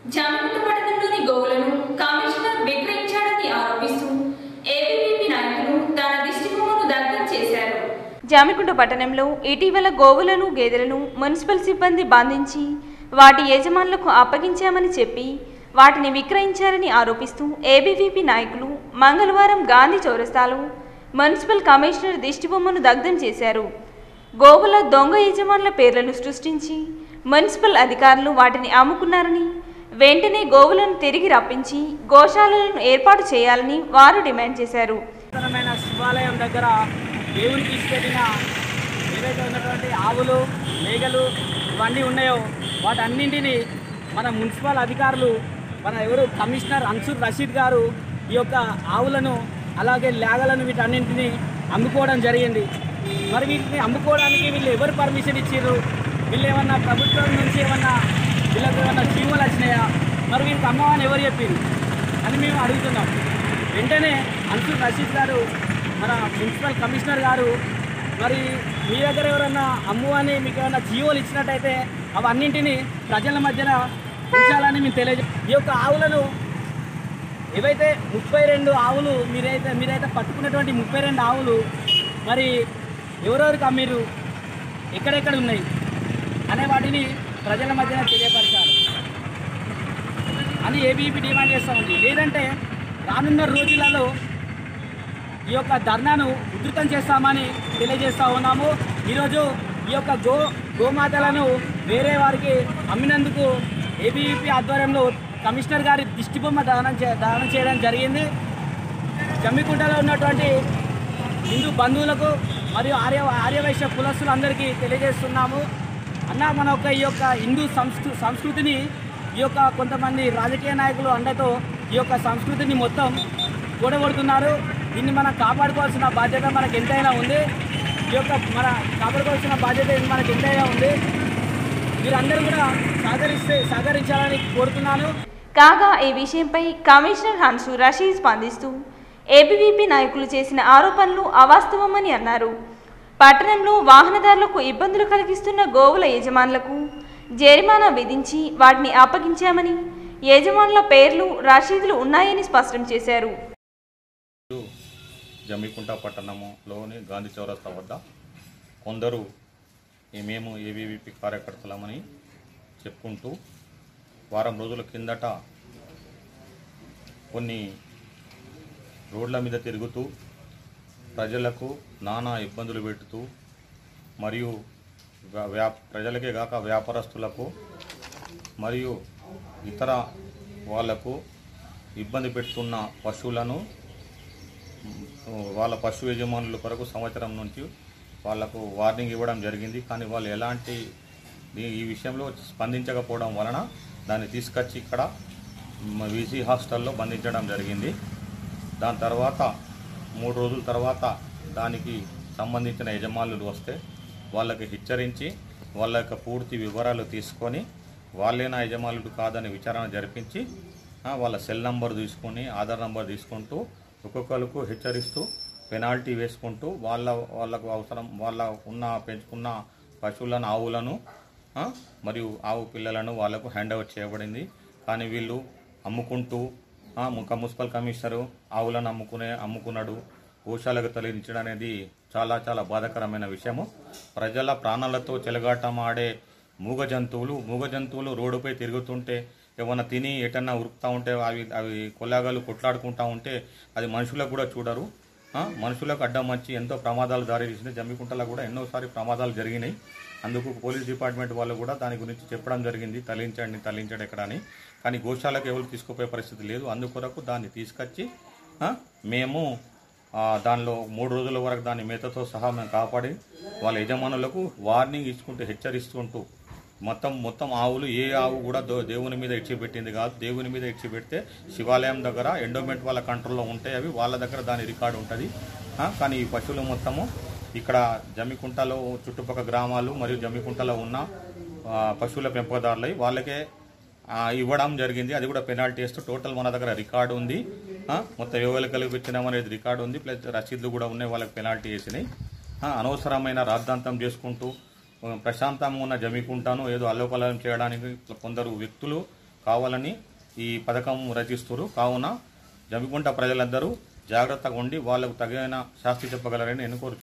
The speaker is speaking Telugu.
జామిగుంట పట్టణంలోని గోవులను కమిషనర్ విక్రయించాడని ఆరోపిస్తూ ఏబీవీపీ నాయకులు తన దిష్టిబొమ్మను దగ్ధం చేశారు. జామిగుంట పట్టణంలో ఇటీవల గోవులను గేదెలను మున్సిపల్ సిబ్బంది బంధించి వాటి యజమానులకు అప్పగించామని చెప్పి వాటిని విక్రయించారని ఆరోపిస్తూ ఏబీవీపీ నాయకులు మంగళవారం గాంధీ చౌరస్తాలో మున్సిపల్ కమిషనర్ దిష్టిబొమ్మను దగ్ధం చేశారు. గోవుల దొంగ యజమానుల పేర్లను సృష్టించి మున్సిపల్ అధికారులు వాటిని అమ్ముకున్నారని, వెంటనే గోవులను తిరిగి రప్పించి గోశాలలను ఏర్పాటు చేయాలని వారు డిమాండ్ చేశారు. శివాలయం దగ్గర దేవునికి తీసుకెళ్లిన ఏవైతే ఉన్నటువంటి ఆవులు, మేకలు ఇవన్నీ ఉన్నాయో వాటన్నింటినీ మన మున్సిపల్ అధికారులు, మన కమిషనర్ అన్సూర్ రషీద్ గారు ఈ యొక్క ఆవులను అలాగే లేగలను వీటన్నింటినీ అమ్ముకోవడం జరిగింది. మరి వీటిని అమ్ముకోవడానికి వీళ్ళు ఎవరు పర్మిషన్ ఇచ్చారు? వీళ్ళు ఏమన్నా ప్రభుత్వం నుంచి వీళ్ళకి ఏమన్నా జీవోలు వచ్చినాయా? మరి వీళ్ళకి అమ్మమని ఎవరు చెప్పింది అని మేము అడుగుతున్నాం. వెంటనే అన్సూర్ రషీద్ గారు, మన మున్సిపల్ కమిషనర్ గారు, మరి మీ దగ్గర ఎవరన్నా అమ్ము అని మీకు ఏమైనా జీవోలు ఇచ్చినట్టయితే అవన్నింటినీ ప్రజల మధ్యన ఉంచాలని మేము ఈ యొక్క ఆవులను ఏవైతే 32 ఆవులు మీరైతే పట్టుకున్నటువంటి 32 ఆవులు మరి ఎవరెవరికి అమ్మిరు, ఎక్కడెక్కడ ఉన్నాయి అనే వాటిని ప్రజల మధ్యన తెలియపరచాలి అని ఏబీవీపీ డిమాండ్ చేస్తూ ఉంది. లేదంటే రానున్న రోజులలో ఈ యొక్క ధర్నాను ఉధృతం చేస్తామని తెలియజేస్తూ ఉన్నాము. ఈరోజు ఈ యొక్క గోమాతలను వేరే వారికి అమ్మినందుకు ఏబీవీపీ ఆధ్వర్యంలో కమిషనర్ గారి దిష్టిబొమ్మ దానం చేయడం జరిగింది. జమ్మికుంటలో ఉన్నటువంటి హిందూ బంధువులకు మరియు ఆర్యవైశ్య కులస్తులందరికీ తెలియజేస్తున్నాము. అన్న, మన ఈ యొక్క హిందూ సంస్కృతిని ఈ యొక్క కొంతమంది రాజకీయ నాయకులు అండతో ఈ యొక్క సంస్కృతిని మొత్తం కూడగొడుతున్నారు. దీన్ని మనం కాపాడుకోవాల్సిన బాధ్యత మనకు ఎంతైనా ఉంది. కాపాడుకోవాల్సిన బాధ్యత మనకు ఎంతైనా ఉంది. మీరందరూ కూడా సహకరించాలని కోరుతున్నాను. కాగా ఈ విషయంపై కమిషనర్ అన్సూర్ రషీద్ స్పందిస్తూ ఏబీవీపీ నాయకులు చేసిన ఆరోపణలు అవాస్తవమని అన్నారు. పట్టణంలో వాహనదారులకు ఇబ్బందులు కలిగిస్తున్న గోవుల యజమానులకు జరిమానా విధించి వాటిని అప్పగించామని, యజమానుల పేర్లు, రసీదులు ఉన్నాయని స్పష్టం చేశారు. జమ్మికుంట పట్టణంలోని గాంధీ చౌరస్తా వద్ద కొందరు మేము ఏబీవీపీ కార్యకర్తలమని చెప్పుకుంటూ వారం రోజుల కిందట కొన్ని రోడ్ల మీద తిరుగుతూ ప్రజలకు నానా ఇబ్బందులు పెడుతూ మరియు ప్రజలకే కాక వ్యాపారస్తులకు మరియు ఇతర వాళ్లకు ఇబ్బంది పెడుతున్న పశువులను వాళ్ళ పశు యజమానుల కొరకు సంవత్సరం నుంచి వాళ్లకు వార్నింగ్ ఇవ్వడం జరిగింది. కానీ వాళ్ళు ఎలాంటి ఈ విషయంలో స్పందించకపోవడం వలన దాన్ని తీసుకొచ్చి ఇక్కడ వీసీ హాస్టల్లో బంధించడం జరిగింది. దాని తర్వాత 3 రోజుల తర్వాత దానికి సంబంధించిన యజమానులు వస్తే వాళ్ళకి హెచ్చరించి వాళ్ళ యొక్క పూర్తి వివరాలు తీసుకొని వాళ్ళేనా యజమానులు కాదని విచారణ జరిపించి వాళ్ళ సెల్ నంబర్ తీసుకొని ఆధార్ నంబర్ తీసుకుంటూ ఒక్కొక్కరికి హెచ్చరిస్తూ పెనాల్టీ వేసుకుంటూ వాళ్ళకు అవసరం పెంచుకున్న పశువులను, ఆవులను మరియు ఆవు పిల్లలను వాళ్లకు హ్యాండ్ ఓవర్ చేయబడింది. కానీ వీళ్ళు అమ్ముకుంటూ మున్సిపల్ కమిషనరు ఆవులను అమ్ముకున్నాడు, గోశాలకు తరలించడం అనేది చాలా చాలా బాధాకరమైన విషయము. ప్రజల ప్రాణాలతో చెలగాటమాడే మూగ జంతువులు రోడ్డుపై తిరుగుతుంటే ఏమన్నా తిని ఎటన్నా ఉరుకుతూ ఉంటే అవి కొల్లాగాలు కొట్లాడుకుంటూ ఉంటే అది మనుషులకు కూడా చూడరు. మనుషులకు అడ్డం వచ్చి ఎంతో ప్రమాదాలు దారి తీసింది. జమ్మికుంటలో కూడా ఎన్నోసారి ప్రమాదాలు జరిగినాయి. అందుకు పోలీస్ డిపార్ట్మెంట్ వాళ్ళు కూడా దాని గురించి చెప్పడం జరిగింది, తరలించండి ఎక్కడ అని. కానీ గోశాలకు ఎవరు తీసుకుపోయే పరిస్థితి లేదు. అందుకొరకు దాన్ని తీసుకొచ్చి మేము దానిలో 3 రోజుల వరకు దాని మేతతో సహా మేము కాపాడి వాళ్ళ యజమానులకు వార్నింగ్ ఇచ్చుకుంటూ హెచ్చరిస్తుంటూ మొత్తం ఆవులు ఏ ఆవు కూడా దేవుని మీద ఇచ్చిపెట్టింది కాదు. దేవుని మీద ఇచ్చిపెడితే శివాలయం దగ్గర ఎండోమెంట్ వాళ్ళ కంట్రోల్లో ఉంటాయి, అవి వాళ్ళ దగ్గర దాని రికార్డు ఉంటుంది. కానీ ఈ పశువులు మొత్తము ఇక్కడ జమ్మికుంటలో చుట్టుపక్కల గ్రామాలు మరియు జమ్మికుంటలో ఉన్న పశువుల పెంపకదారులై వాళ్ళకే ఇవ్వడం జరిగింది. అది కూడా పెనాల్టీ వేస్తూ టోటల్ మన దగ్గర రికార్డు ఉంది. మొత్తం ఎవరికి కలిపించినామనేది రికార్డు ఉంది, ప్లస్ రసీదులు కూడా ఉన్నాయి, వాళ్ళకి పెనాల్టీ వేసినాయి. అనవసరమైన రాద్ధాంతం చేసుకుంటూ ప్రశాంతంగా ఉన్న జమ్మికుంటను ఏదో అల్లోకల్లం చేయడానికి కొందరు వ్యక్తులు కావాలని ఈ పథకం రచిస్తారు. కావున జమ్మికుంట ప్రజలందరూ జాగ్రత్తగా ఉండి వాళ్ళకు తగిన శాస్తి చెప్పగలరని నేను కోరుతున్నాను.